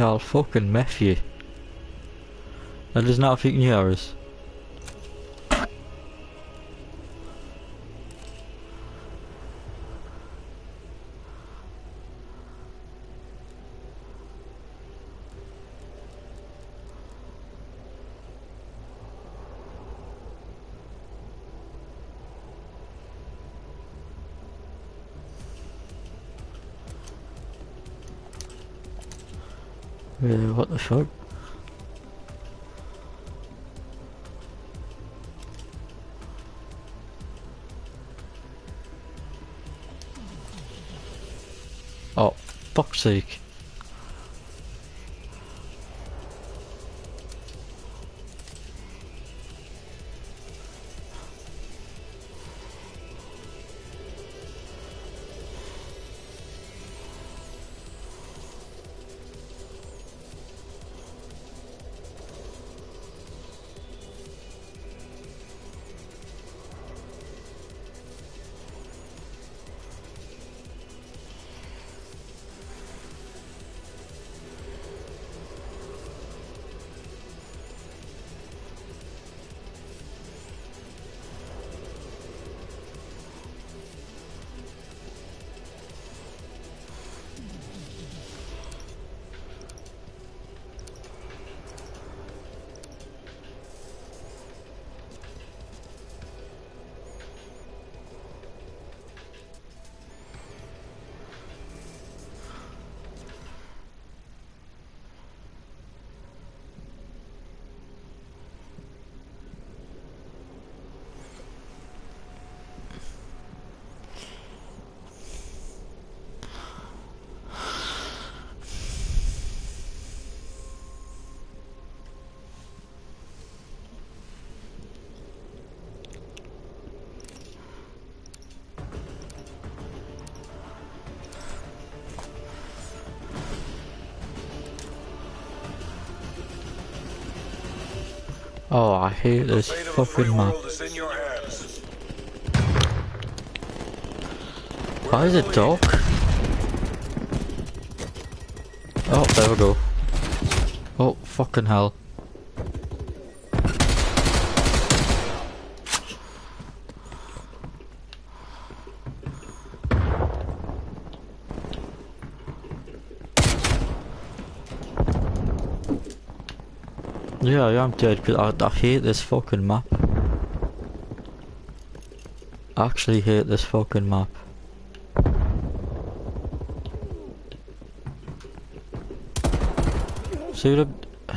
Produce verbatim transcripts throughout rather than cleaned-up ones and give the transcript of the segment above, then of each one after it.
Yeah, I'll fucking meth you. That is not if you can hear us. Uh, what the fuck? Oh, fuck's sake. Oh, I hate this fucking map. Why is it dark? Oh, there we go. Oh, fucking hell. Yeah, I am dead because I, I hate this fucking map. I actually hate this fucking map. See what I'm...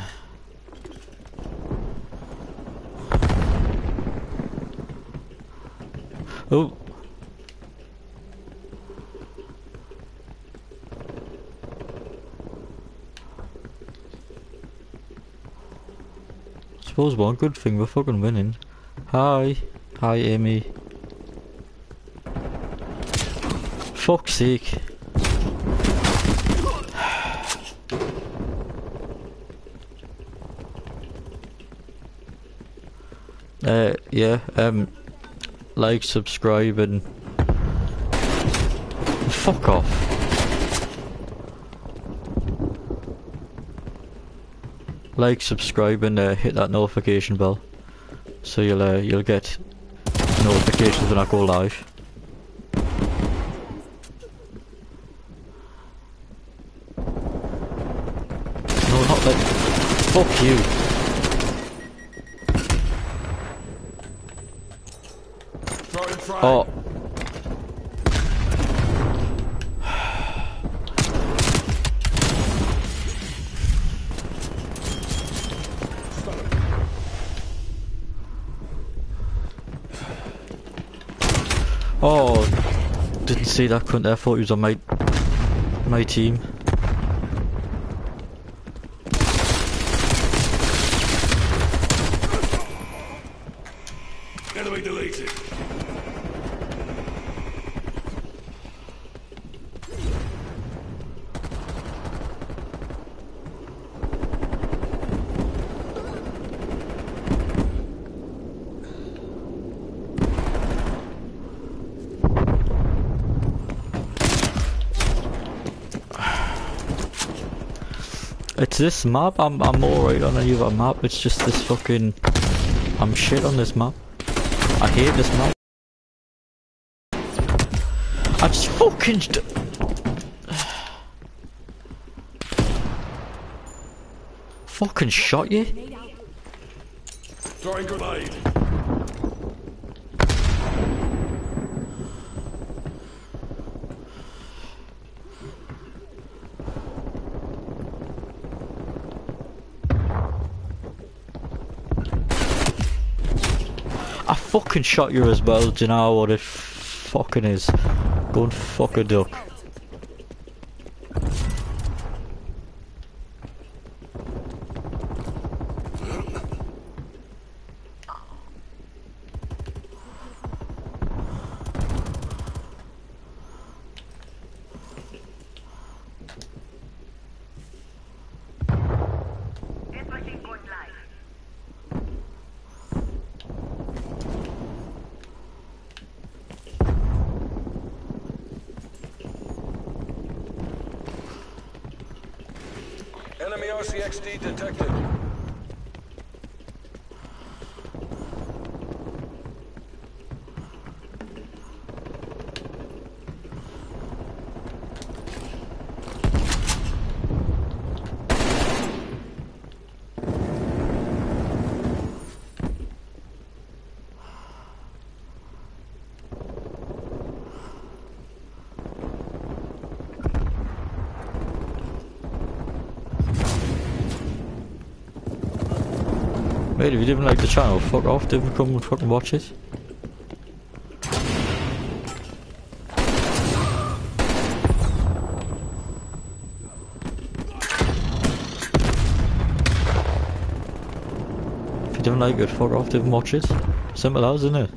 Oh! I suppose one good thing we're fucking winning. Hi. Hi, Amy. Fuck's sake. Uh, yeah, um, like, subscribe, and fuck off. Like, subscribe, and uh, hit that notification bell, so you'll uh, you'll get notifications when I go live. No, not that. Fuck you. Oh. Oh, didn't see that cunt there. I thought he was on my my team. Enemy deleted. It's this map. I'm I'm alright on any other map. It's just this fucking. I'm shit on this map. I hate this map. I just fucking. Fucking shot you. Throwing grenade. I fucking shot you as well. Do you know what it fucking is? Go and fuck a duck. Enemy R C X D detected. Mate, if you didn't like the channel, fuck off, didn't come and fucking watch it. If you didn't like it, fuck off, didn't watch it. Simple as, isn't it?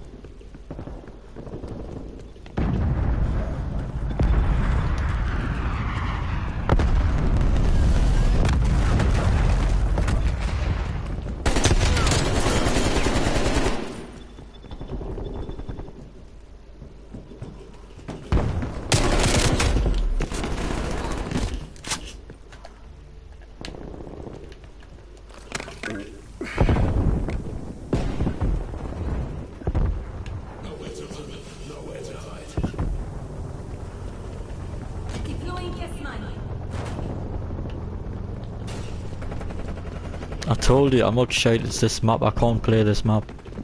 I told you, I'm outside, it's this map, I can't play this map.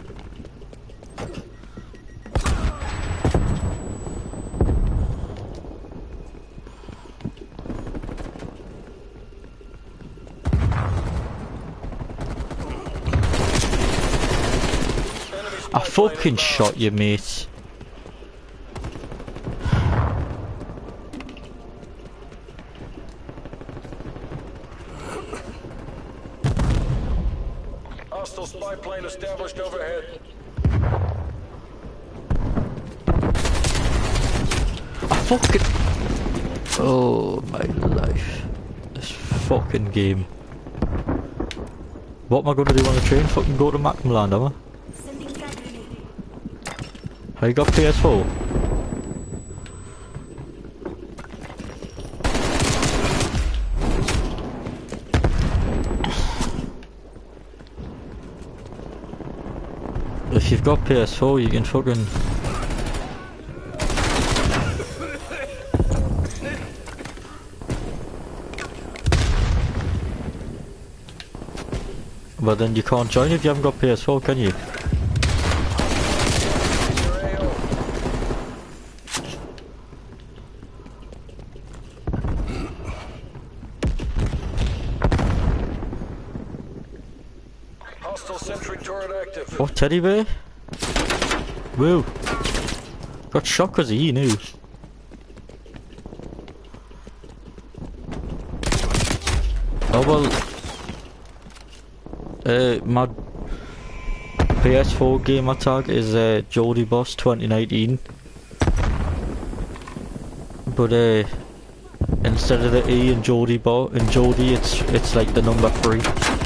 I fucking shot you, mate. Hostile spy plane established overhead. I fucking... Oh my life. This fucking game. What am I gonna do on the train? Fucking go to Macmillan, am I? Have you got P S four? If you've got P S four, you can fucking... But then you can't join if you haven't got P S four, can you? Hostile sentry turret active. What, teddy bear? Woo. Got shot because he knew. Oh well. Uh, my P S four gamer tag is uh, Jody Boss twenty nineteen. But uh, instead of the E in Jody Bo in Jody, it's it's like the number three.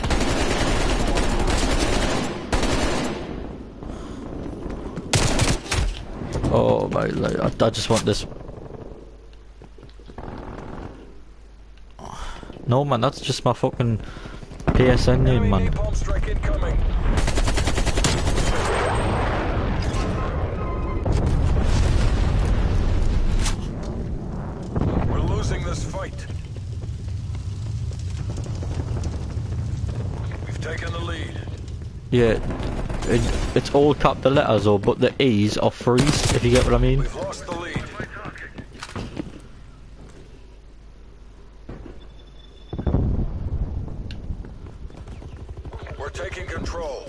Oh my, like, I, I just want this. No man, that's just my fucking P S N name, Enemy man. napalm strike incoming. We're losing this fight. We've taken the lead. Yeah, it, it's all capital letters though, but the E's are freeze, if you get what I mean. We've lost the lead. We're taking control.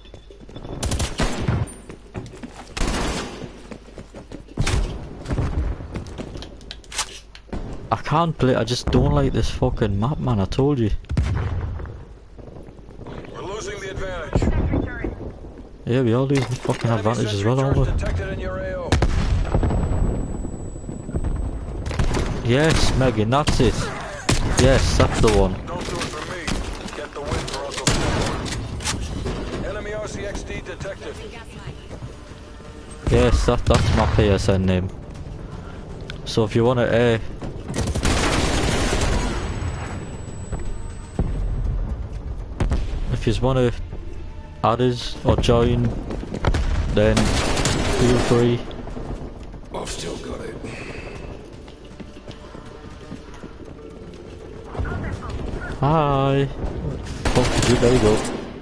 I can't play, I just don't like this fucking map, man, I told you. We're losing the advantage. Yeah, we are losing fucking Enemy advantage as sentry well, aren't we? turrets detected in your A O. Yes, Megan, that's it. Yes, that's the one. Don't do it for me. Get the win for Uncle Sam. Enemy R C X D detected. Yes, that, that's my P S N name. So if you want to, uh... if you want to add us or join, then feel free. I've still got it. Hi. Fuck you, there you go.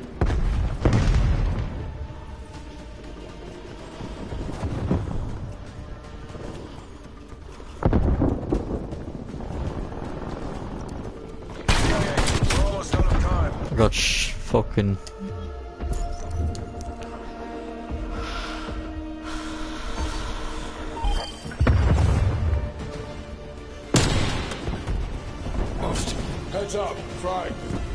We're almost out of time. I got sh fucking. Heads up, frag.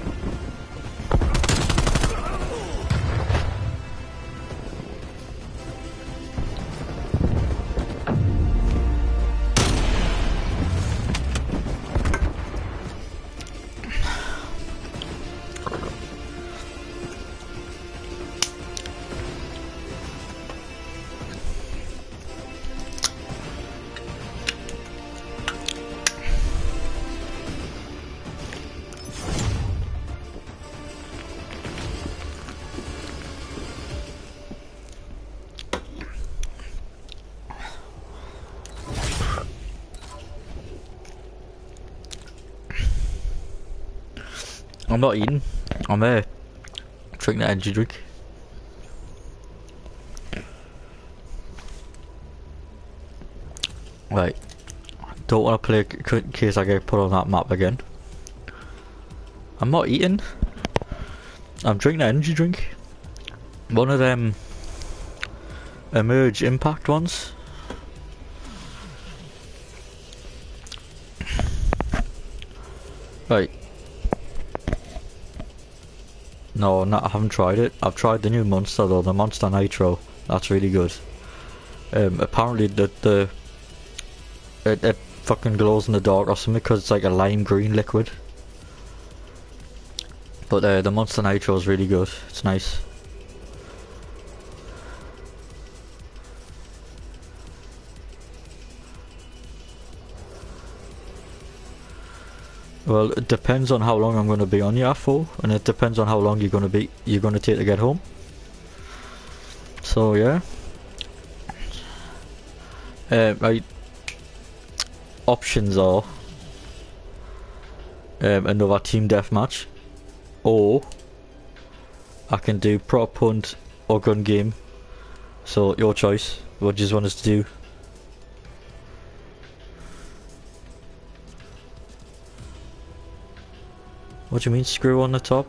I'm not eating. I'm uh, drinking the energy drink. Right. Don't want to play c in case I get put on that map again. I'm not eating. I'm drinking the energy drink. One of them Emerge Impact ones. Right. No, not, I haven't tried it. I've tried the new Monster though, the Monster Nitro. That's really good. Um, apparently the the it, it fucking glows in the dark or something because it's like a lime green liquid. But uh, the Monster Nitro is really good. It's nice. Well, it depends on how long I'm going to be on here for, and it depends on how long you're going to be you're going to take to get home. So yeah, uh, right. Options are um, another team deathmatch, or I can do prop hunt or gun game. So your choice. What do you want us to do? What do you mean screw on the top?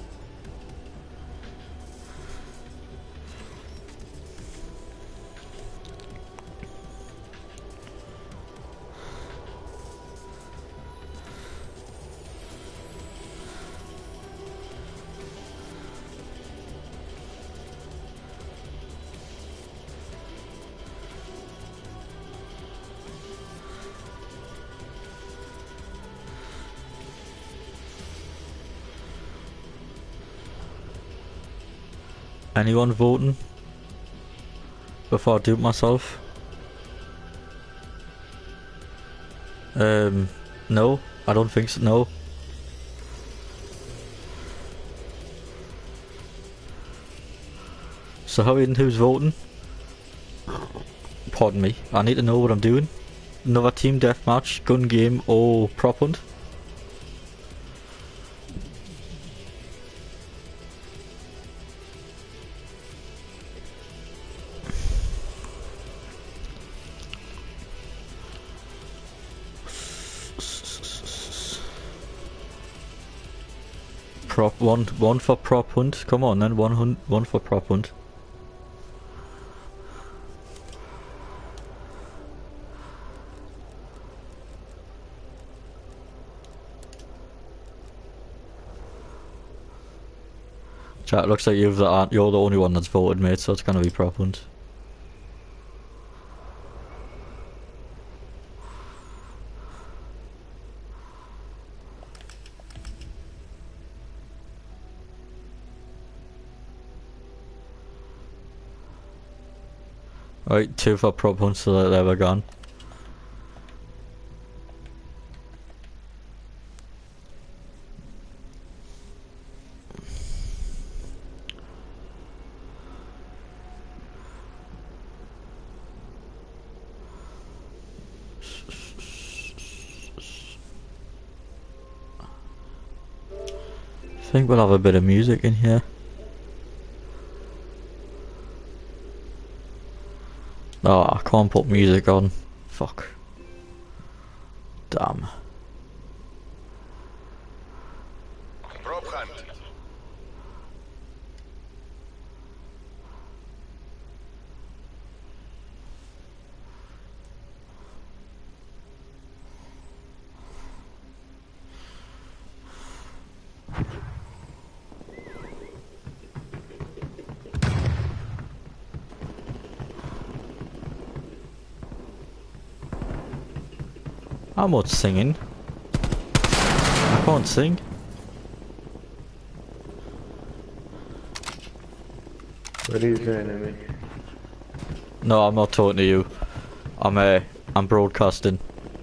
Anyone voting before I do it myself? Um, no, I don't think so. No. So how in who's voting? Pardon me. I need to know what I'm doing. Another team deathmatch, gun game, or prop hunt? Prop one, one for prop hunt. Come on then, one hunt, one for prop hunt. Chat, looks like you've the, you're the only one that's voted, mate. So it's gonna be prop hunt. Right, two for prop hunt, so there we're gone. I think we'll have a bit of music in here. Oh, I can't put music on. Fuck. Damn. Prop hunt. I'm not singing. I can't sing. What are you saying to me? No, I'm not talking to you. I'm uh, I'm broadcasting.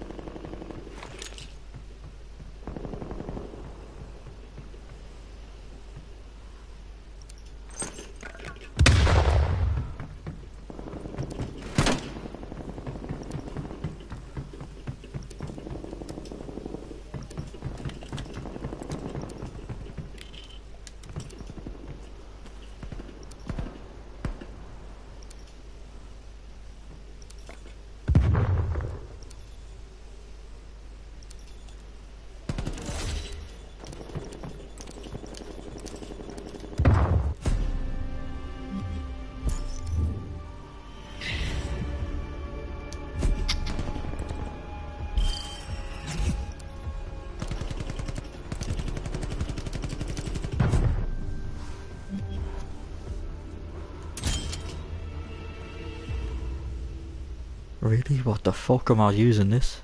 Really? What the fuck am I using this?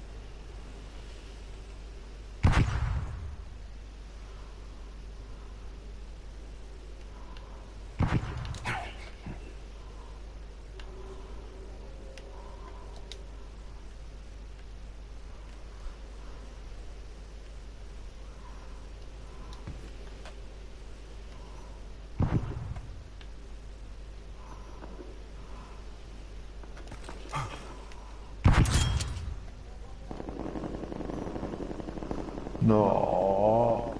No.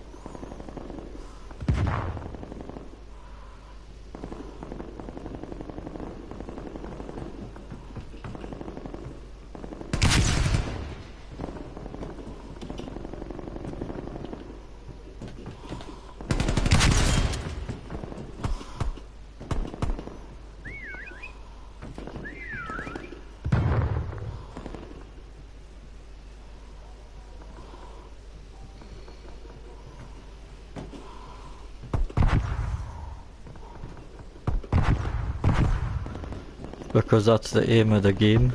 Because that's the aim of the game.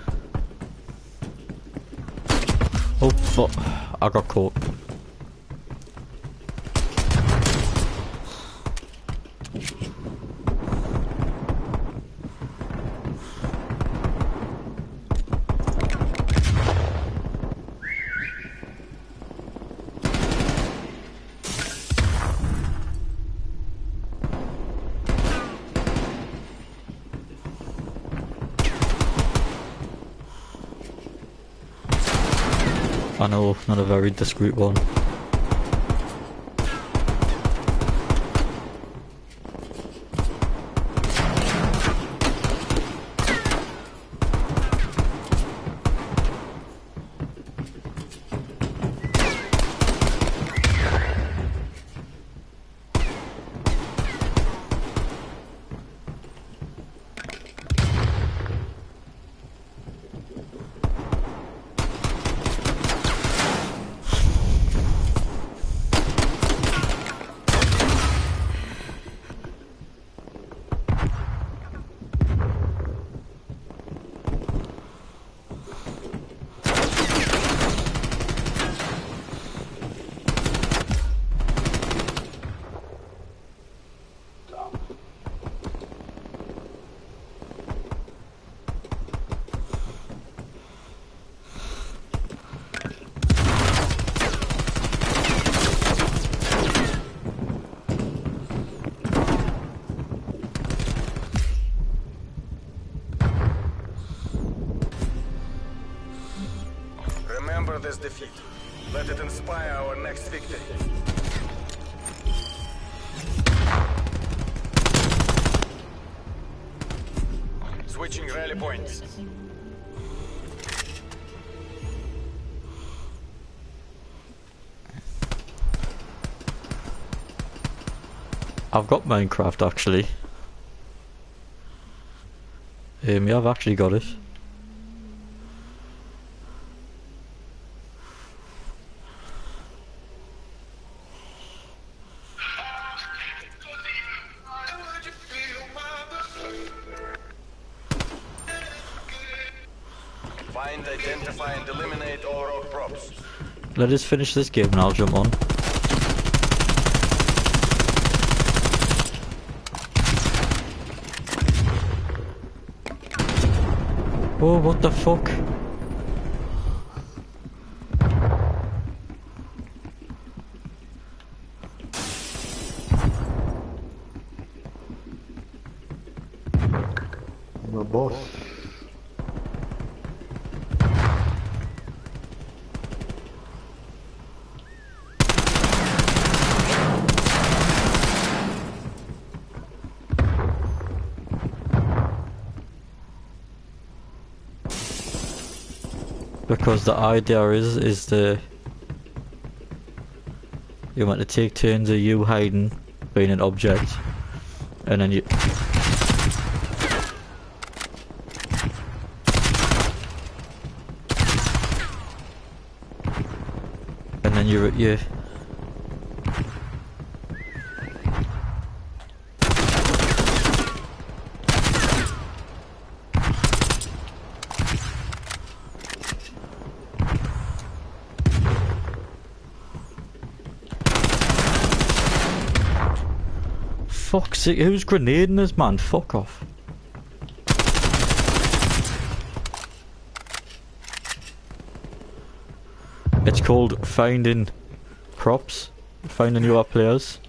Oh fuck, I got caught. I know, not a very discreet one. Remember this defeat. Let it inspire our next victory. Switching rally points. I've got Minecraft actually. Um, yeah, I've actually got it. Find, identify, and eliminate all rogue props. Let us finish this game and I'll jump on. Oh, what the fuck? My boss. Because the idea is, is the... You want to take turns of you hiding, being an object, and then you... And then you're, you... Fuck's sake, who's grenading this man? Fuck off. It's called finding props, finding your players.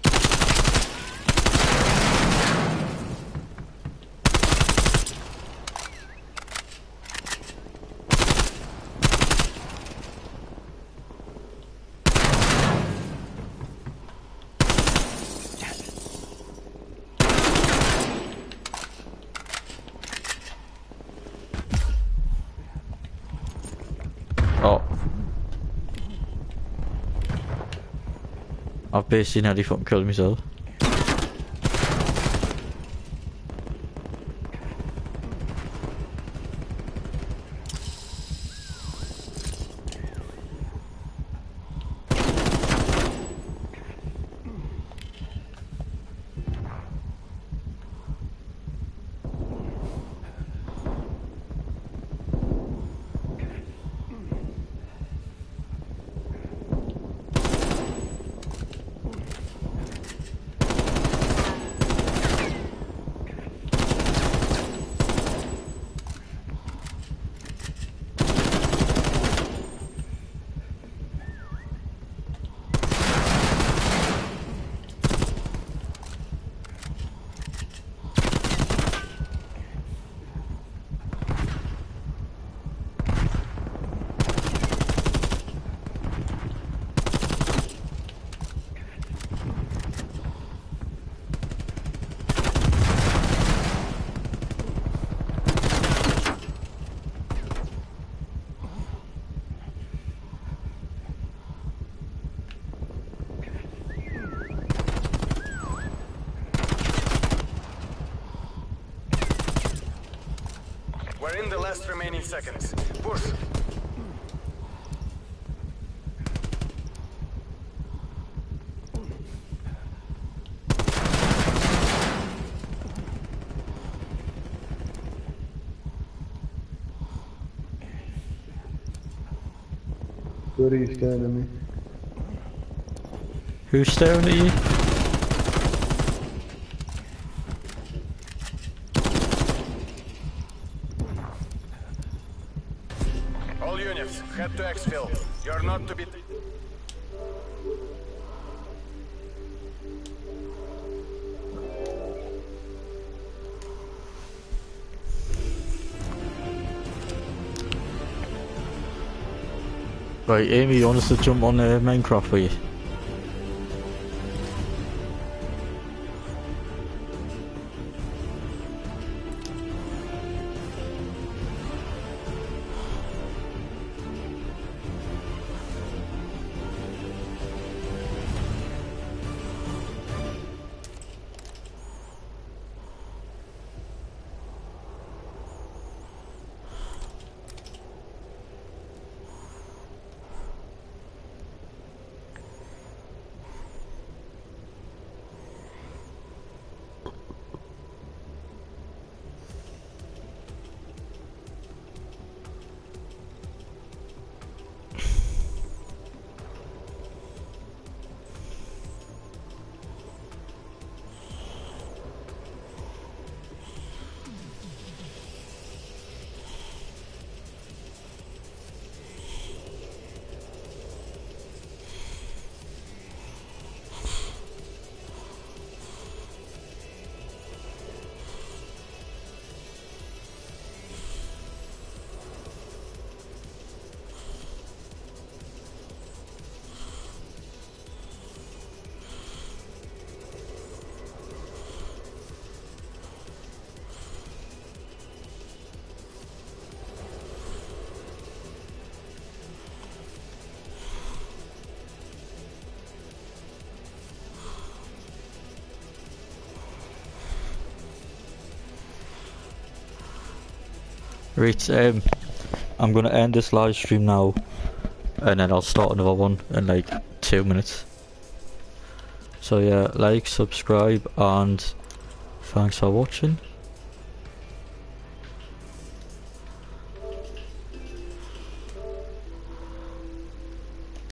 Oh. I've basically nearly fucking killed myself. We're in the last remaining seconds. Push. What are you staring at me? Who's staring at you? All units, head to exfil. You're not to be... Right, Amy, you want us to jump on uh, Minecraft for you? Right, um, I'm gonna end this live stream now, and then I'll start another one in like two minutes. So yeah, like, subscribe, and thanks for watching.